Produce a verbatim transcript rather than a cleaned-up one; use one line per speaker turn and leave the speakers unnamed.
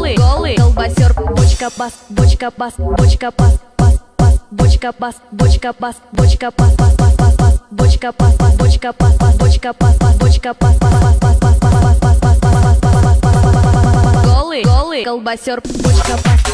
голый, голый колбасер, бочка пас, бочка пас, бочка пас, пас, пас, бочка пас, бочка пас, бочка пас, пас, пас, пас, пас, бочка пас, пас, бочка пас, пас, бочка пас, пас, бочка пас, пас, пас, пас, пас, пас, пас, пас, пас, пас, пас, пас, пас, голый, голый колбасер, бочка пас.